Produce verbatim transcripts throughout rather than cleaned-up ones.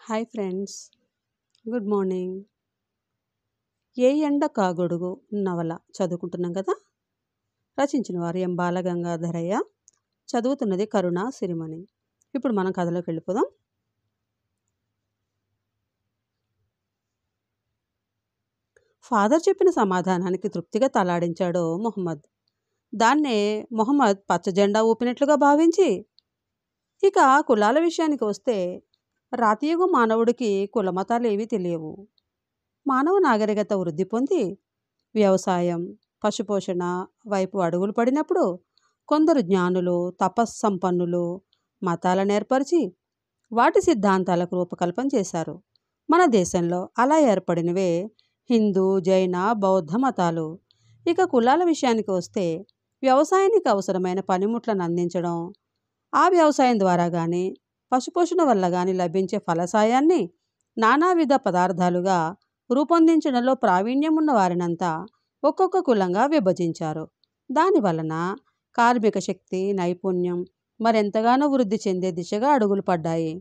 Hi friends, good morning. ఏ ఎండ కాగొడుగు నవల చదువుకుంటున్నాం కదా. రచించిన వారు ఎం బాలగంగాధరయ్య, చదువుతున్నది కరుణ సిరిమణి. ఇప్పుడు మనం కథలోకి వెళ్ళిపోదాం. ఫాదర్ చెప్పిన సమాధానానికి తృప్తిగా తలాడించాడు మొహమ్మద్. దాన్నే మొహమ్మద్ పచ్చ జెండా ఊపినట్లుగా భావించి, ఇక కులాల విషయానికి వస్తే రాతియుగ మానవుడికి కులమతాలు ఏవీ తెలియవు. మానవ నాగరికత వృద్ధి పొంది వ్యవసాయం, పశుపోషణ వైపు అడుగులు పడినప్పుడు కొందరు జ్ఞానులు, తపస్సంపన్నులు మతాలను ఏర్పరిచి వాటి సిద్ధాంతాలకు రూపకల్పన చేశారు. మన దేశంలో అలా ఏర్పడినవే హిందూ, జైన, బౌద్ధ మతాలు. ఇక కులాల విషయానికి వస్తే వ్యవసాయానికి అవసరమైన పనిముట్లను అందించడం, ఆ వ్యవసాయం ద్వారా కానీ పశుపోషణ వల్ల కానీ లభించే ఫలసాయాన్ని నానావిధ పదార్థాలుగా రూపొందించడంలో ప్రావీణ్యం ఉన్న వారినంతా ఒక్కొక్క కులంగా విభజించారు. దాని వలన కార్మిక శక్తి, నైపుణ్యం మరెంతగానో వృద్ధి చెందే దిశగా అడుగులు పడ్డాయి.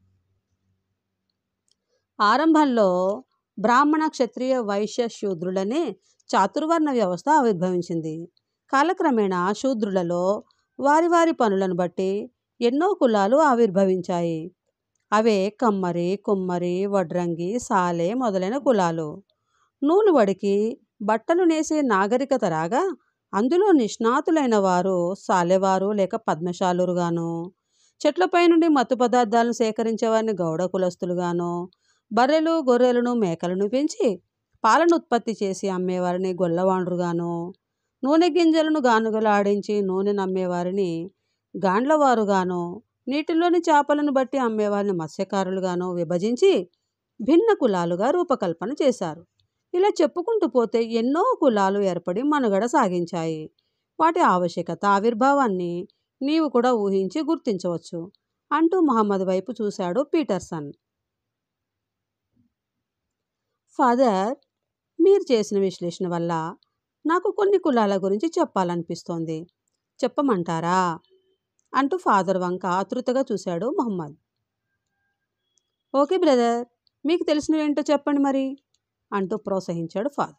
ఆరంభంలో బ్రాహ్మణ, క్షత్రియ, వైశ్య, శూద్రులనే చాతుర్వర్ణ వ్యవస్థ ఆవిర్భవించింది. కాలక్రమేణా శూద్రులలో వారి వారి పనులను బట్టి ఎన్నో కులాలు ఆవిర్భవించాయి. అవే కమ్మరి, కుమ్మరి, వడ్రంగి, సాలె మొదలైన కులాలు. నూలు వడికి బట్టలు నేసే నాగరికత రాగా అందులో నిష్ణాతులైన వారు సాలెవారు లేక పద్మశాలురుగాను, చెట్లపై నుండి మత్తు పదార్థాలను సేకరించేవారిని గౌడ కులస్తులుగాను, బర్రెలు, గొర్రెలను, మేకలను పెంచి పాలను ఉత్పత్తి చేసి అమ్మేవారిని గొల్లవాండ్రుగాను, నూనె గింజలను గానుగలు ఆడించి నూనెను అమ్మేవారిని గాండ్లవారుగాను, నీటిలోని చేపలను బట్టి అమ్మేవారిని మత్స్యకారులుగాను విభజించి భిన్న కులాలుగా రూపకల్పన చేశారు. ఇలా చెప్పుకుంటూ పోతే ఎన్నో కులాలు ఏర్పడి మనుగడ సాగించాయి. వాటి ఆవశ్యకత, ఆవిర్భావాన్ని నీవు కూడా ఊహించి గుర్తించవచ్చు అంటూ మహమ్మద్ వైపు చూశాడు పీటర్సన్. ఫాదర్, మీరు చేసిన విశ్లేషణ వల్ల నాకు కొన్ని కులాల గురించి చెప్పాలనిపిస్తోంది, చెప్పమంటారా అంటూ ఫాదర్ వంక ఆతృతగా చూశాడు మొహమ్మద్. ఓకే బ్రదర్, మీకు తెలిసినవేంటో చెప్పండి మరి అంటూ ప్రోత్సహించాడు ఫాదర్.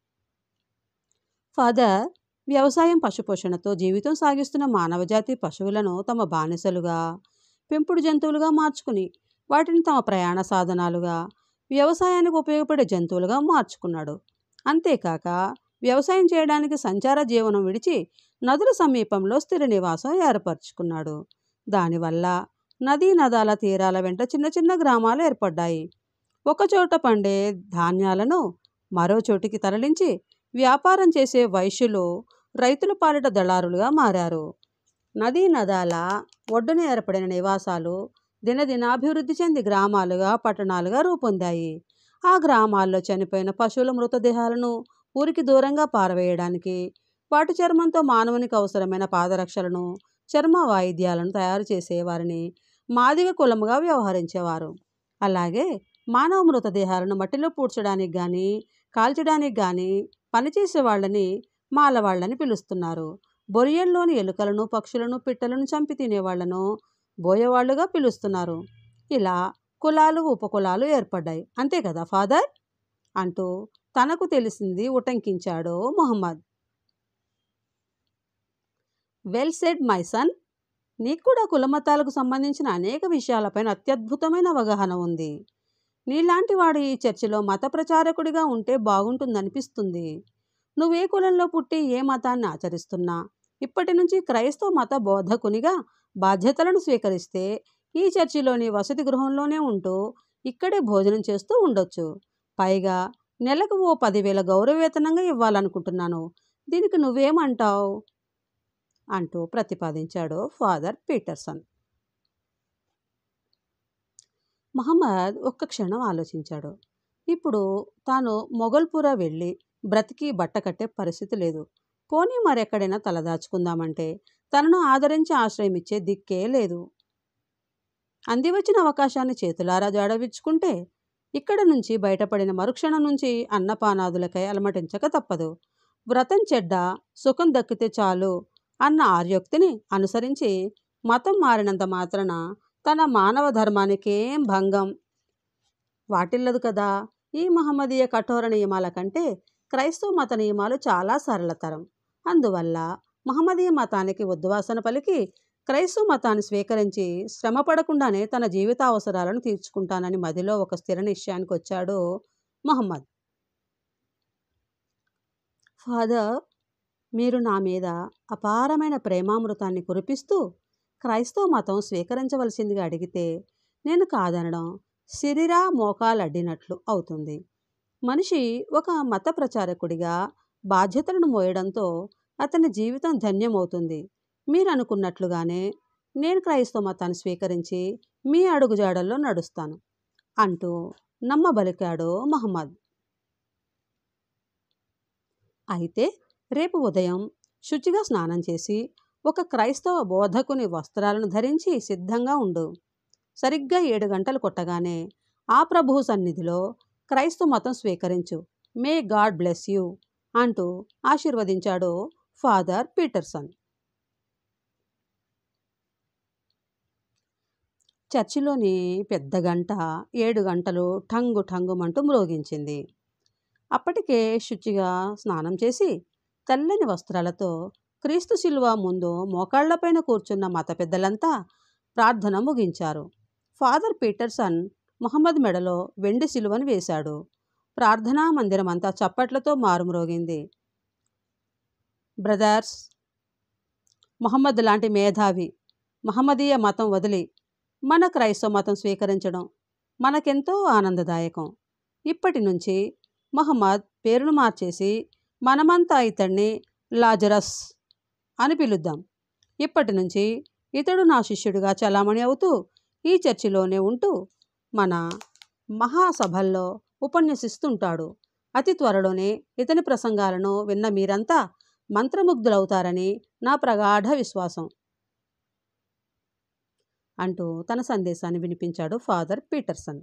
ఫాదర్, వ్యవసాయం, పశుపోషణతో జీవితం సాగిస్తున్న మానవజాతి పశువులను తమ బానిసలుగా, పెంపుడు జంతువులుగా మార్చుకుని వాటిని తమ ప్రయాణ సాధనాలుగా, వ్యవసాయానికి ఉపయోగపడే జంతువులుగా మార్చుకున్నాడు. అంతేకాక వ్యవసాయం చేయడానికి సంచార జీవనం విడిచి నదుల సమీపంలో స్థిర నివాసం ఏర్పరచుకున్నాడు. దానివల్ల నదీ నదాల తీరాల వెంట చిన్న చిన్న గ్రామాలు ఏర్పడ్డాయి. ఒకచోట పండే ధాన్యాలను మరో చోటికి తరలించి వ్యాపారం చేసే వైశ్యులు రైతుల పాలిట దళారులుగా మారారు. నదీ నదాల ఒడ్డున ఏర్పడిన నివాసాలు దినదినాభివృద్ధి చెంది గ్రామాలుగా, పట్టణాలుగా రూపొందాయి. ఆ గ్రామాల్లో చనిపోయిన పశువుల మృతదేహాలను ఊరికి దూరంగా పారవేయడానికి వాటి చర్మంతో మానవునికి అవసరమైన పాదరక్షలను, చర్మ వాయిద్యాలను తయారు చేసేవారిని మాదిగ కులముగా వ్యవహరించేవారు. అలాగే మానవ మృతదేహాలను మట్టిలో పూడ్చడానికి కానీ కాల్చడానికి కానీ పనిచేసే వాళ్ళని మాలవాళ్ళని పిలుస్తున్నారు. బొరియల్లోని ఎలుకలను, పక్షులను, పిట్టలను చంపి తినేవాళ్లను బోయవాళ్లుగా పిలుస్తున్నారు. ఇలా కులాలు, ఉపకులాలు ఏర్పడ్డాయి. అంతే కదా ఫాదర్ అంటూ తనకు తెలిసింది ఉటంకించాడు Mohammad. Well said my son, నీకు కూడా కులమతాలకు సంబంధించిన అనేక విషయాలపైన అత్యద్భుతమైన అవగాహన ఉంది. నీలాంటి వాడు ఈ చర్చిలో మత ప్రచారకుడిగా ఉంటే బాగుంటుందనిపిస్తుంది. నువ్వే కులంలో పుట్టి ఏ మతాన్ని ఆచరిస్తున్నా ఇప్పటి నుంచి క్రైస్తవ మత బోధకునిగా బాధ్యతలను స్వీకరిస్తే ఈ చర్చిలోని వసతి గృహంలోనే ఉంటూ ఇక్కడే భోజనం చేస్తూ ఉండొచ్చు. పైగా నెలకు ఓ పదివేల గౌరవవేతనంగా ఇవ్వాలనుకుంటున్నాను. దీనికి నువ్వేమంటావు అంటూ ప్రతిపాదించాడు ఫాదర్ పీటర్సన్. మహమ్మద్ ఒక్క క్షణం ఆలోచించాడు. ఇప్పుడు తాను మొగల్పురా వెళ్ళి బ్రతికి బట్ట కట్టే పరిస్థితి లేదు. పోనీ మరెక్కడైనా తలదాచుకుందామంటే తనను ఆదరించి ఆశ్రయం ఇచ్చే దిక్కే లేదు. అందివచ్చిన అవకాశాన్ని చేతులారా జాడవిచ్చుకుంటే ఇక్కడ నుంచి బయటపడిన మరుక్షణం నుంచి అన్నపానాదులకై అలమటించక తప్పదు. వ్రతం చెడ్డ, సుఖం దక్కితే చాలు అన్న ఆర్యోక్తిని అనుసరించి మతం మారినంత మాత్రాన తన మానవ ధర్మానికేం భంగం వాటిల్లదు కదా. ఈ మహమ్మదీయ కఠోర నియమాల కంటే క్రైస్తవ మత నియమాలు చాలా సరళతరం. అందువల్ల మహమ్మదీయ మతానికి ఉద్వాసన పలికి క్రైస్తవ మతాన్ని స్వీకరించి శ్రమ పడకుండానే తన జీవిత అవసరాలను తీర్చుకుంటానని మదిలో ఒక స్థిర నిశ్చయానికి వచ్చాడు మహమ్మద్. ఫాదర్, మీరు నా మీద అపారమైన ప్రేమామృతాన్ని కురిపిస్తూ క్రైస్తవ మతం స్వీకరించవలసిందిగా అడిగితే నేను కాదనడం శరీరా మోకాలడ్డినట్లు అవుతుంది. మనిషి ఒక మత ప్రచారకుడిగా బాధ్యతలను మోయడంతో అతని జీవితం ధన్యమవుతుంది. మీరు అనుకున్నట్లుగానే నేను క్రైస్తవ మతాన్ని స్వీకరించి మీ అడుగుజాడల్లో నడుస్తాను అంటూ నమ్మబలికాడు మహమ్మద్. అయితే రేపు ఉదయం శుచిగా స్నానం చేసి ఒక క్రైస్తవ బోధకుని వస్త్రాలను ధరించి సిద్ధంగా ఉండు. సరిగ్గా ఏడు గంటలు కొట్టగానే ఆ ప్రభువు సన్నిధిలో క్రైస్తవ మతం స్వీకరించు. మే గాడ్ బ్లెస్ యూ అంటూ ఆశీర్వదించాడు ఫాదర్ పీటర్సన్. చర్చిలోని పెద్ద గంట ఏడు గంటలు ఠంగు ఠంగుమంటూ మ్రోగించింది. అప్పటికే శుచిగా స్నానం చేసి తెల్లని వస్త్రాలతో క్రీస్తు శిలువ ముందు మోకాళ్లపైన కూర్చున్న మత పెద్దలంతా ప్రార్థన ముగించారు. ఫాదర్ పీటర్సన్ మహమ్మద్ మెడలో వెండి శిలువను వేశాడు. ప్రార్థనా మందిరం అంతా చప్పట్లతో మారుమ్రోగింది. బ్రదర్స్, మహమ్మద్ లాంటి మేధావి మహమ్మదీయ మతం వదిలి మన క్రైస్తవ మతం స్వీకరించడం మనకెంతో ఆనందదాయకం. ఇప్పటి నుంచి మహమ్మద్ పేరును మార్చేసి మనమంతా ఇతడిని లాజరస్ అని పిలుద్దాం. ఇప్పటి నుంచి ఇతడు నా శిష్యుడిగా చలామణి అవుతూ ఈ చర్చిలోనే ఉంటూ మన మహాసభల్లో ఉపన్యసిస్తుంటాడు. అతి త్వరలోనే ఇతని ప్రసంగాలను విన్న మీరంతా మంత్రముగ్ధులవుతారని నా ప్రగాఢ విశ్వాసం అంటూ తన సందేశాన్ని వినిపించాడు ఫాదర్ పీటర్సన్.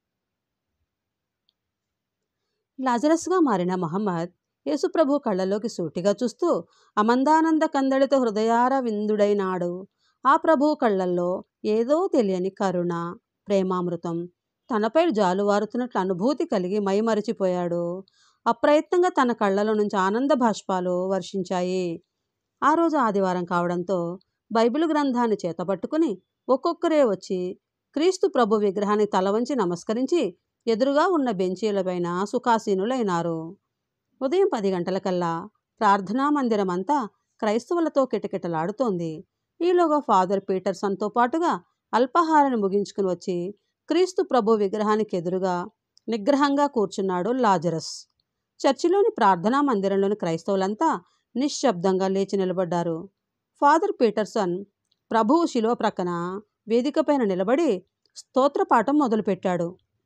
లాజరస్గా మారిన మహమ్మద్ యేసుప్రభు కళ్ళలోకి సూటిగా చూస్తూ అమందానంద కందడితో హృదయార విందుడైనాడు. ఆ ప్రభు కళ్ళల్లో ఏదో తెలియని కరుణ, ప్రేమామృతం తనపై జాలువారుతున్నట్లు అనుభూతి కలిగి మైమరిచిపోయాడు. అప్రయత్నంగా తన కళ్ళలో నుంచి ఆనంద బాష్పాలు వర్షించాయి. ఆ రోజు ఆదివారం కావడంతో బైబిల్ గ్రంథాన్ని చేతపట్టుకుని ఒక్కొక్కరే వచ్చి క్రీస్తు ప్రభు విగ్రహాన్ని తల వంచి నమస్కరించి ఎదురుగా ఉన్న బెంచీలపైన సుఖాసీనులైనారు. ఉదయం పది గంటలకల్లా ప్రార్థనా మందిరం అంతా క్రైస్తవులతో కిటకిటలాడుతోంది. ఈలోగా ఫాదర్ పీటర్సన్తో పాటుగా అల్పాహారాన్ని ముగించుకుని వచ్చి క్రీస్తు ప్రభు విగ్రహానికి ఎదురుగా నిగ్రహంగా కూర్చున్నాడు లాజరస్. చర్చిలోని ప్రార్థనా మందిరంలోని క్రైస్తవులంతా నిశ్శబ్దంగా లేచి నిలబడ్డారు. ఫాదర్ పీటర్సన్ ప్రభువు శిలువ ప్రక్కన వేదికపైన నిలబడి స్తోత్రపాఠం మొదలుపెట్టాడు.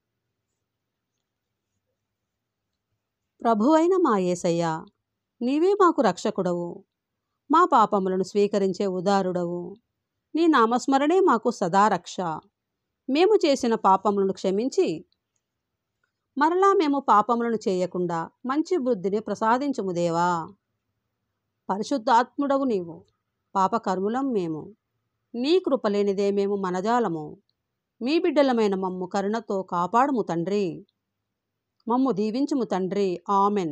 ప్రభువైన మా యేసయ్య, నీవే మాకు రక్షకుడవు, మా పాపములను స్వీకరించే ఉదారుడవు. నీ నామస్మరణే మాకు సదా రక్ష. మేము చేసిన పాపములను క్షమించి మరలా మేము పాపములను చేయకుండా మంచి బుద్ధిని ప్రసాదించుము దేవా. పరిశుద్ధాత్ముడవు నీవు, పాపకర్ములం మేము. నీ కృపలేనిదే మేము మనజాలము. మీ బిడ్డలమైన మమ్ము కరుణతో కాపాడుము తండ్రి. మమ్ము దీవించుము తండ్రి. ఆమెన్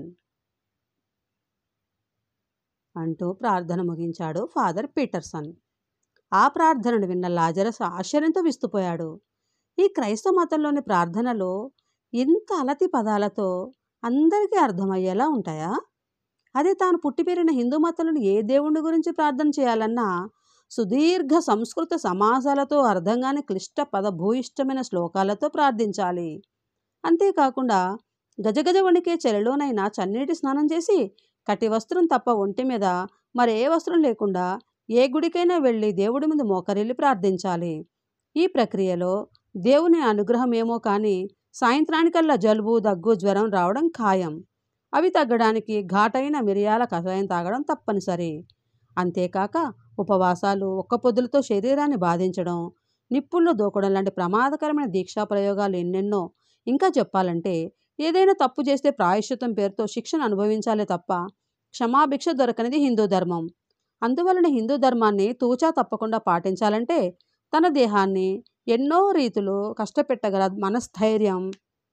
అంటూ ప్రార్థన ముగించాడు ఫాదర్ పీటర్సన్. ఆ ప్రార్థనను విన్న లాజరస్ ఆశ్చర్యంతో విస్తుపోయాడు. ఈ క్రైస్తవ మతంలోని ప్రార్థనలు ఇంత అలతి పదాలతో అందరికీ అర్థమయ్యేలా ఉంటాయా? అదే తాను పుట్టి పెరిగిన హిందూ మతంలోని ఏ దేవుడి గురించి ప్రార్థన చేయాలన్నా సుదీర్ఘ సంస్కృత సమాసాలతో అర్థంగానే క్లిష్ట పద భూయిష్టమైన శ్లోకాలతో ప్రార్థించాలి. అంతేకాకుండా గజగజ వణికే చలిలోనైనా చన్నీటి స్నానం చేసి కటి వస్త్రం తప్ప ఒంటి మీద మరే వస్త్రం లేకుండా ఏ గుడికైనా వెళ్ళి దేవుడి ముందు మోకరిల్లి ప్రార్థించాలి. ఈ ప్రక్రియలో దేవుని అనుగ్రహం ఏమో కానీ సాయంత్రానికల్లా జలుబు, దగ్గు, జ్వరం రావడం ఖాయం. అవి తగ్గడానికి ఘాటైన మిరియాల కషాయం తాగడం తప్పనిసరి. అంతేకాక ఉపవాసాలు, ఒక్క పొద్దులతో శరీరాన్ని బాధించడం, నిప్పుల్లో దూకడం లాంటి ప్రమాదకరమైన దీక్షా ప్రయోగాలు ఎన్నెన్నో. ఇంకా చెప్పాలంటే ఏదైనా తప్పు చేస్తే ప్రాయశ్చిత్తం పేరుతో శిక్షను అనుభవించాలే తప్ప క్షమాభిక్ష దొరకనిది హిందూ ధర్మం. అందువలన హిందూ ధర్మాన్ని తూచా తప్పకుండా పాటించాలంటే తన దేహాన్ని ఎన్నో రీతులు కష్టపెట్టగల మనస్థైర్యం,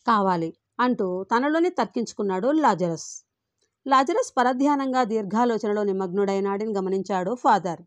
కావాలి అంటూ తనలోనే తర్కించుకున్నాడు లాజరస్. లాజరస్ పరధ్యానంగా దీర్ఘాలోచనలో నిమగ్నుడైనాడని గమనించాడు ఫాదర్.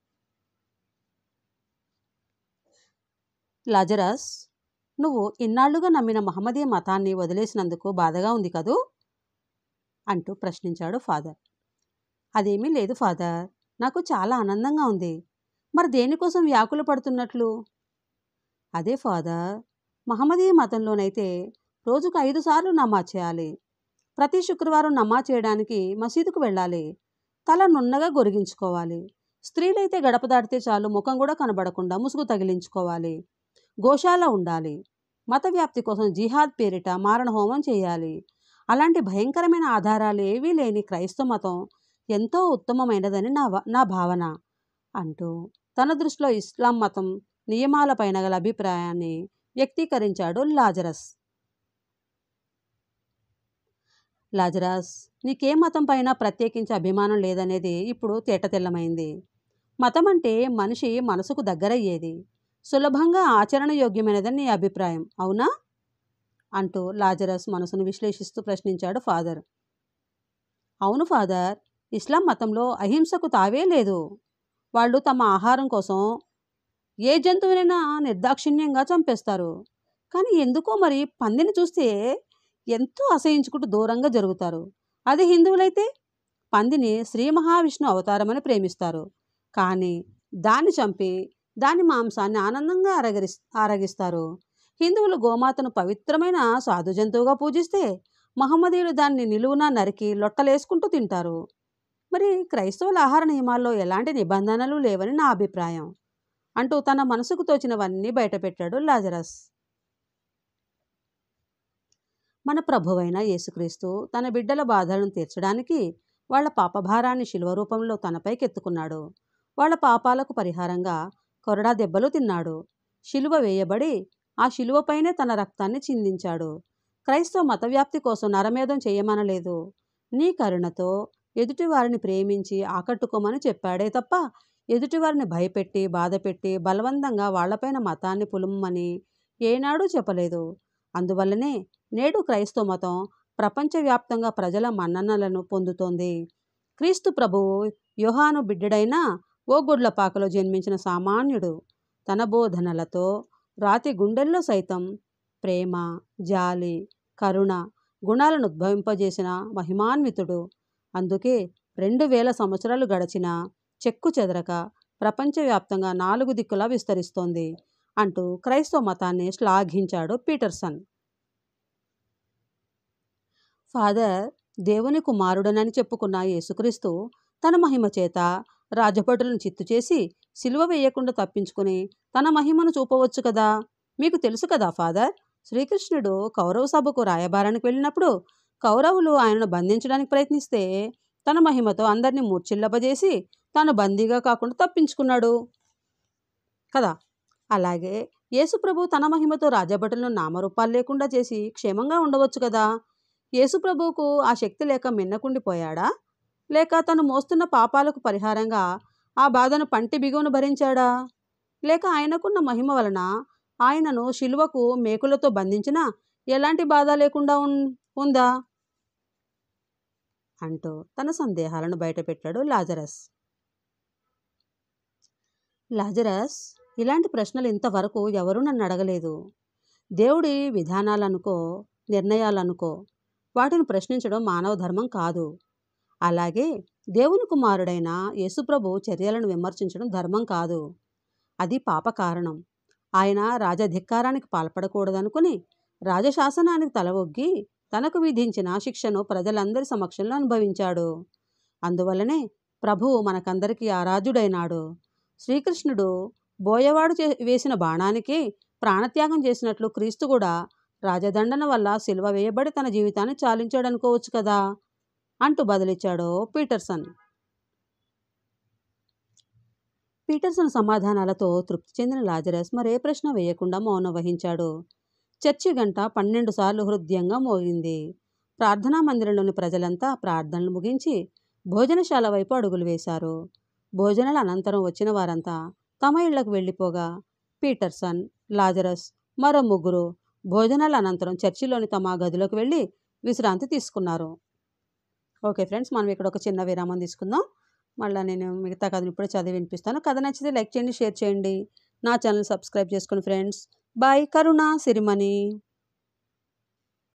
లాజరస్, నువ్వు ఇన్నాళ్లుగా నమ్మిన మహమ్మదీయ మతాన్ని వదిలేసినందుకు బాధగా ఉంది కదూ అంటూ ప్రశ్నించాడు ఫాదర్. అదేమీ లేదు ఫాదర్, నాకు చాలా ఆనందంగా ఉంది. మరి దేనికోసం వ్యాకుల పడుతున్నట్లు? అదే ఫాదర్, మహమ్మదీయ మతంలోనైతే రోజుకు ఐదు సార్లు నమాజ్ చేయాలి. ప్రతి శుక్రవారం నమాజ్ చేయడానికి మసీదుకు వెళ్ళాలి. తల నున్నగా గొరిగించుకోవాలి. స్త్రీలైతే గడప దాటితే చాలు ముఖం కూడా కనబడకుండా ముసుగు తగిలించుకోవాలి. గోశాల ఉండాలి. మత వ్యాప్తి కోసం జిహాద్ పేరిట మారణ హోమం చేయాలి. అలాంటి భయంకరమైన ఆధారాలు ఏవీ లేని క్రైస్తవ మతం ఎంతో ఉత్తమమైనదని నా నా భావన అంటూ తన దృష్టిలో ఇస్లాం మతం నియమాలపైన గల అభిప్రాయాన్ని వ్యక్తీకరించాడు లాజరస్. లాజరస్, నీకే మతం పైన ప్రత్యేకించి అభిమానం లేదనేది ఇప్పుడు తేటతెల్లమైంది. మతం అంటే మనిషి మనసుకు దగ్గరయ్యేది, సులభంగా ఆచరణ యోగ్యమైనదని నీ అభిప్రాయం, అవునా అంటూ లాజరస్ మనసును విశ్లేషిస్తూ ప్రశ్నించాడు ఫాదర్. అవును ఫాదర్, ఇస్లాం మతంలో అహింసకు తావే లేదు. వాళ్ళు తమ ఆహారం కోసం ఏ జంతువునైనా నిర్దాక్షిణ్యంగా చంపేస్తారు. కానీ ఎందుకో మరి పందిని చూస్తే ఎంతో అసహించుకుంటూ దూరంగా జరుగుతారు. అదే హిందువులైతే పందిని శ్రీ మహావిష్ణు అవతారమని ప్రేమిస్తారు. కానీ దాన్ని చంపి దాని మాంసాన్ని ఆనందంగా అరగరి ఆరగిస్తారు. హిందువులు గోమాతను పవిత్రమైన సాధు జంతువుగా పూజిస్తే మహమ్మదీయులు దాన్ని నిలువునా నరికి లొట్టలేసుకుంటూ తింటారు. మరి క్రైస్తవుల ఆహార నియమాల్లో ఎలాంటి నిబంధనలు లేవని నా అభిప్రాయం అంటూ తన మనసుకు తోచినవన్నీ బయటపెట్టాడు లాజరస్. మన ప్రభువైన యేసుక్రీస్తు తన బిడ్డల బాధలను తీర్చడానికి వాళ్ల పాపభారాన్ని శిలువ రూపంలో తనపైకెత్తుకున్నాడు. వాళ్ల పాపాలకు పరిహారంగా కొరడా దెబ్బలు తిన్నాడు. శిలువ వేయబడి ఆ శిలువపైనే తన రక్తాన్ని చిందించాడు. క్రైస్తవ మతవ్యాప్తి కోసం నరమేధం చేయమనలేదు. నీ కరుణతో ఎదుటివారిని ప్రేమించి ఆకట్టుకోమని చెప్పాడే తప్ప ఎదుటివారిని భయపెట్టి బాధపెట్టి బలవంతంగా వాళ్లపైన మతాన్ని పులుమ్మని ఏనాడూ చెప్పలేదు. అందువల్లనే నేడు క్రైస్తవ మతం ప్రపంచవ్యాప్తంగా ప్రజల మన్ననలను పొందుతోంది. క్రీస్తు ప్రభువు యోహాను బిడ్డడైన ఓ గుడ్లపాకలో జన్మించిన సామాన్యుడు. తన బోధనలతో రాతి గుండెల్లో సైతం ప్రేమ, జాలి, కరుణ గుణాలను ఉద్భవింపజేసిన మహిమాన్వితుడు. అందుకే రెండు వేల సంవత్సరాలు గడిచిన చెక్కు చెదరక ప్రపంచవ్యాప్తంగా నాలుగు దిక్కులా విస్తరిస్తోంది అంటూ క్రైస్తవ మతాన్ని శ్లాఘించాడు పీటర్సన్. ఫాదర్, దేవుని కుమారుడనని చెప్పుకున్న యేసుక్రీస్తు తన మహిమ చేత రాజభటులను చిత్తు చేసి సిలువ వేయకుండా తప్పించుకుని తన మహిమను చూపవచ్చు కదా. మీకు తెలుసు కదా ఫాదర్, శ్రీకృష్ణుడు కౌరవ సభకు రాయబారానికి వెళ్ళినప్పుడు కౌరవులు ఆయనను బంధించడానికి ప్రయత్నిస్తే తన మహిమతో అందరినీ మూర్ఛిల్లబజేసి తాను బందీగా కాకుండా తప్పించుకున్నాడు కదా. అలాగే యేసుప్రభు తన మహిమతో రాజభటులను నామరూపాలు లేకుండా చేసి క్షేమంగా ఉండవచ్చు కదా. యేసుప్రభువుకు ఆ శక్తి లేక మిన్నకుండిపోయాడా, లేక తను మోస్తున్న పాపాలకు పరిహారంగా ఆ బాధను పంటి బిగువను భరించాడా, లేక ఆయనకున్న మహిమ వలన ఆయనను శిలువకు మేకులతో బంధించినా ఎలాంటి బాధ లేకుండా ఉందా అంటూ తన సందేహాలను బయటపెట్టాడు లాజరస్. లాజరస్, ఇలాంటి ప్రశ్నలు ఇంతవరకు ఎవరూ నన్ను అడగలేదు. దేవుడి విధానాలనుకో నిర్ణయాలనుకో వాటిని ప్రశ్నించడం మానవ ధర్మం కాదు. అలాగే దేవుని కుమారుడైన యేసుప్రభు చర్యలను విమర్శించడం ధర్మం కాదు. అది పాప కారణం. ఆయన రాజధిక్కారానికి పాల్పడకూడదనుకుని రాజశాసనానికి తలవొగ్గి తనకు విధించిన శిక్షను ప్రజలందరి సమక్షంలో అనుభవించాడు. అందువల్లనే ప్రభువు మనకందరికీ ఆరాధ్యుడైనాడు. శ్రీకృష్ణుడు బోయవాడు చే వేసిన బాణానికి ప్రాణత్యాగం చేసినట్లు క్రీస్తు కూడా రాజదండన వల్ల సిలువ వేయబడి తన జీవితాన్ని చాలించాడనుకోవచ్చు కదా అంటూ బదులిచ్చాడు పీటర్సన్. పీటర్సన్ సమాధానాలతో తృప్తి చెందిన లాజరస్ మరే ప్రశ్న వేయకుండా మౌనం వహించాడు. చర్చి గంట పన్నెండు సార్లు హృదయంగా మోగింది. ప్రార్థనా మందిరంలోని ప్రజలంతా ప్రార్థనలు ముగించి భోజనశాల వైపు అడుగులు వేశారు. భోజనాల అనంతరం వచ్చిన వారంతా తమ ఇళ్లకు వెళ్ళిపోగా పీటర్సన్, లాజరస్, మరో ముగ్గురు భోజనాల అనంతరం చర్చిలోని తమ గదిలోకి వెళ్ళి విశ్రాంతి తీసుకున్నారు. ఓకే ఫ్రెండ్స్, మనం ఇక్కడ ఒక చిన్న విరామం తీసుకుందాం. మళ్ళీ నేను మిగతా కథను ఇప్పుడే చదివి వినిపిస్తాను. కథ నచ్చితే లైక్ చేయండి, షేర్ చేయండి, నా ఛానల్ సబ్స్క్రైబ్ చేసుకోండి ఫ్రెండ్స్. బాయ్. కరుణ సిరిమణి.